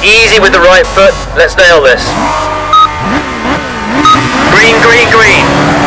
Easy with the right foot. Let's nail this. Green, green, green.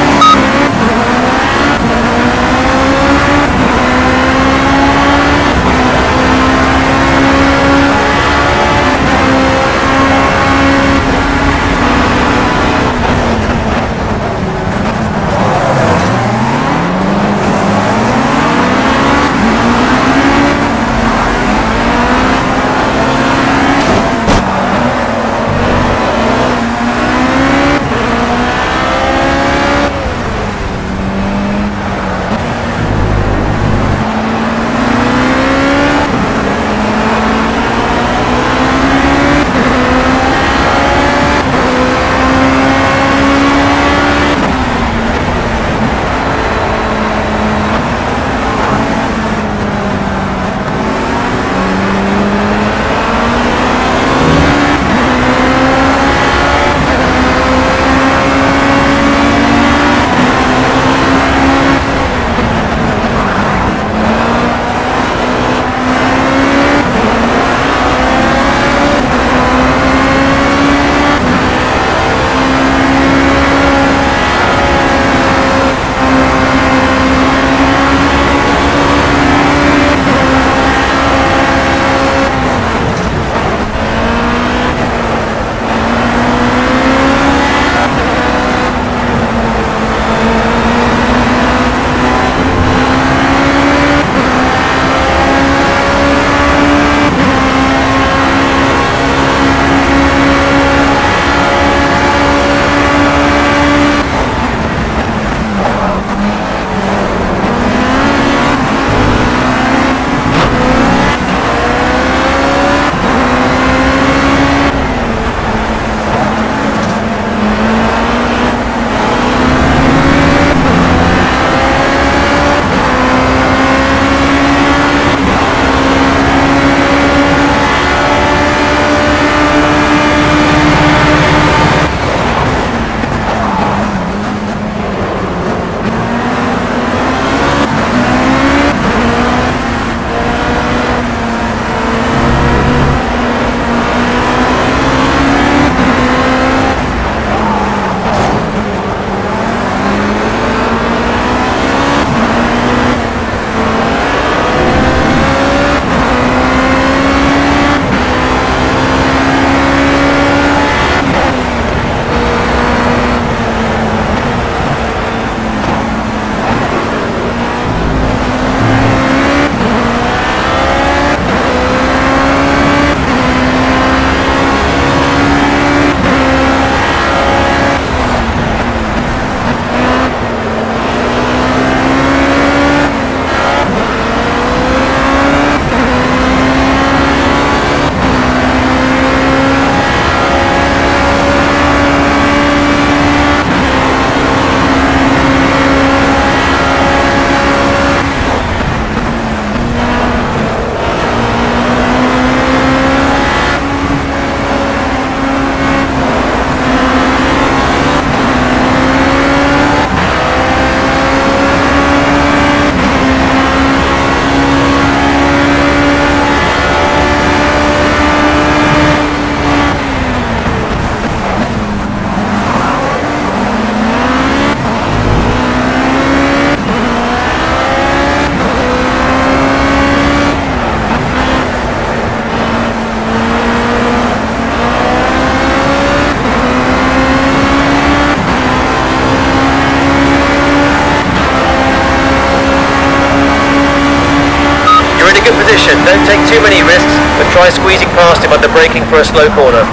Don't take too many risks, but try squeezing past him under braking for a slow corner.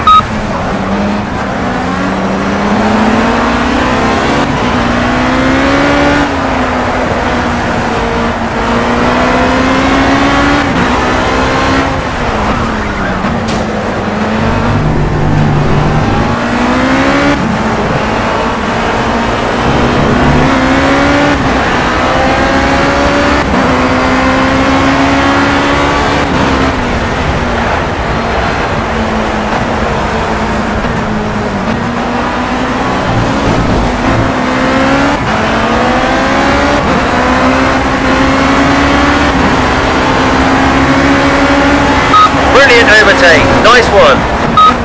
1.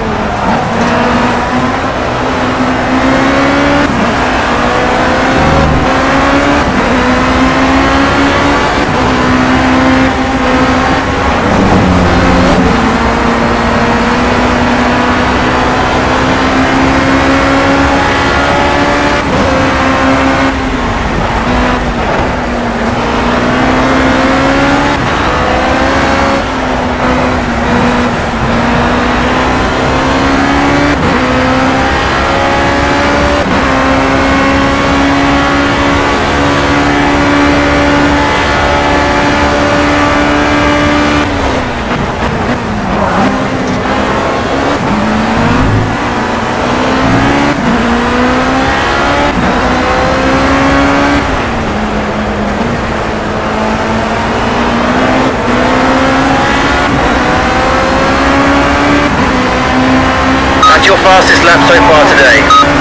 Your fastest lap so far today.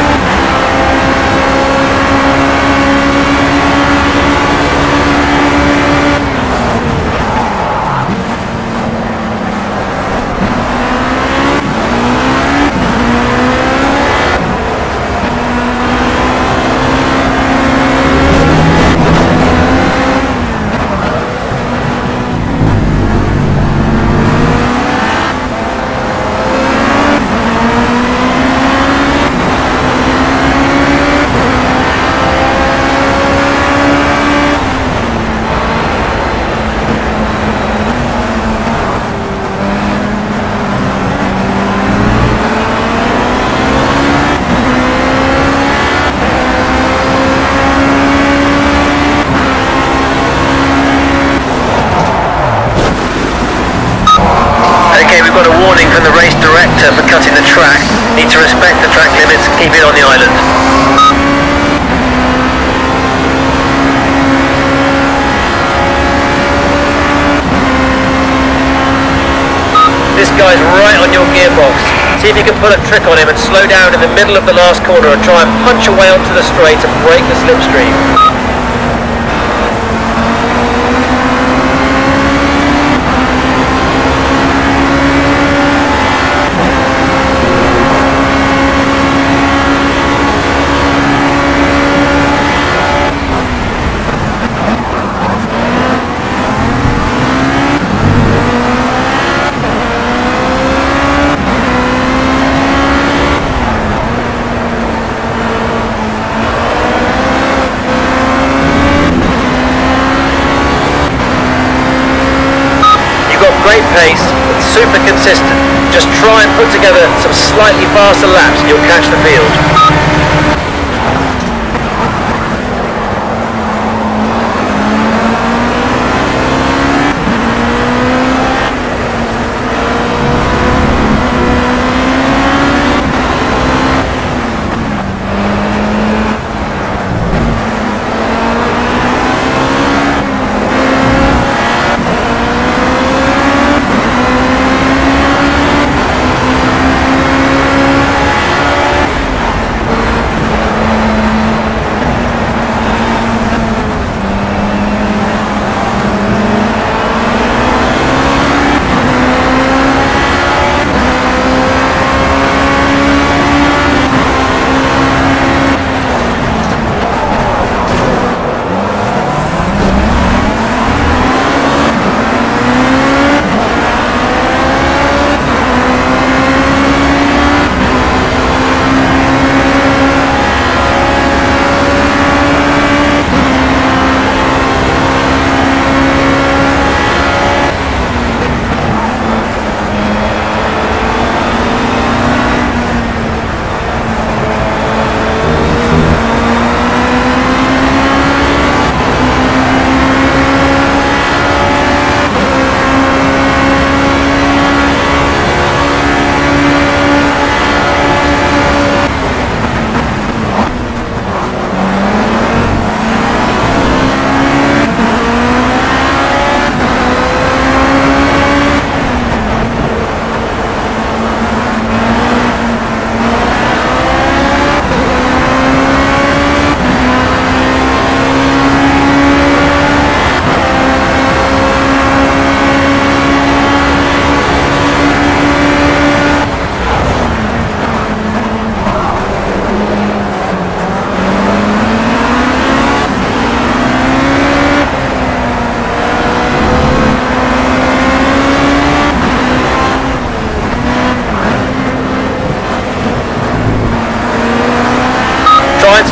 Okay, we've got a warning from the race director for cutting the track. Need to respect the track limits, keep it on the island. This guy's right on your gearbox. See if you can pull a trick on him and slow down in the middle of the last corner and try and punch away onto the straight and break the slipstream. Great pace, but super consistent. Just try and put together some slightly faster laps and you'll catch the field.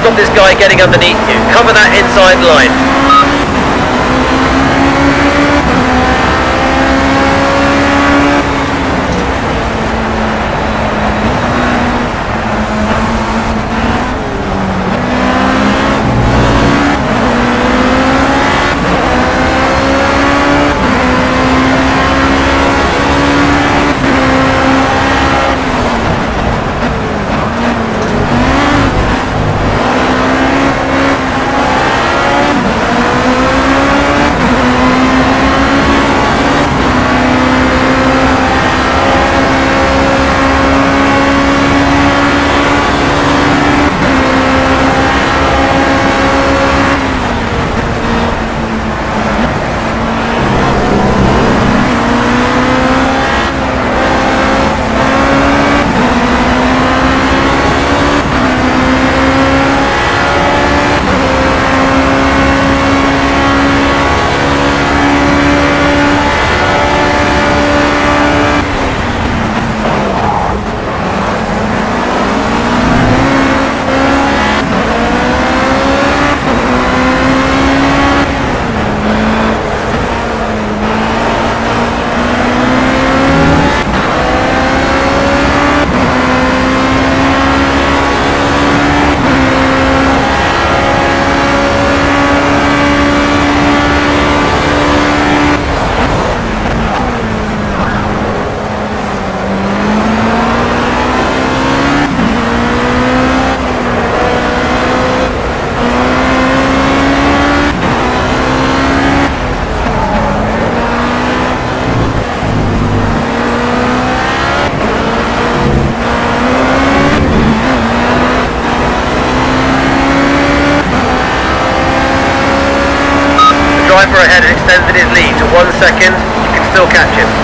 stop this guy getting underneath you. Cover that inside line. Driver ahead has extended his lead to 1 second. You can still catch him.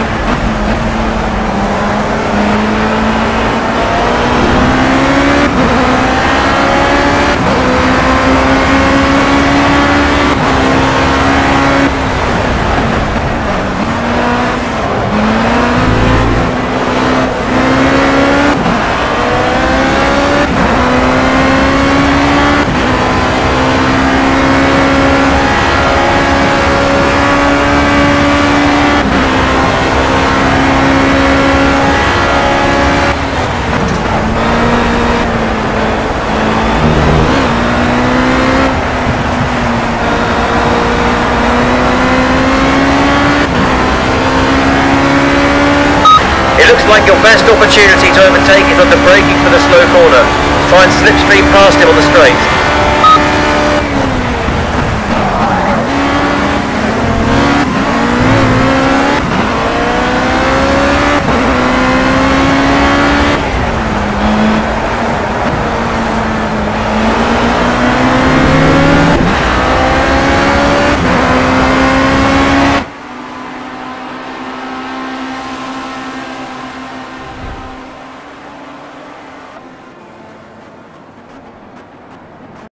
Looks like your best opportunity to overtake is under braking for the slow corner. Try and slipstream past him on the straight.